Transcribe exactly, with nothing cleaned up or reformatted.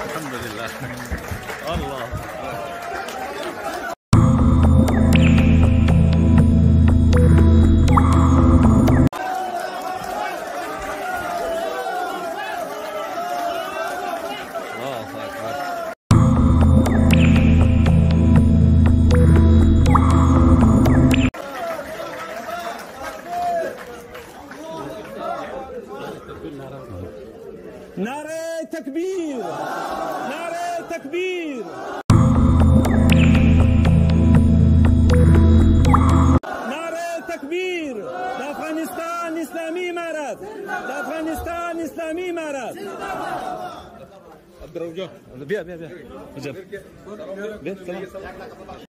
الحمد لله. الله نعرة تكبير، نعرة تكبير، نعرة تكبير. لأفغانستان إسلامي إمارات، لأفغانستان إسلامي إمارات. عبد الرجاء بيا بيا بيا بيا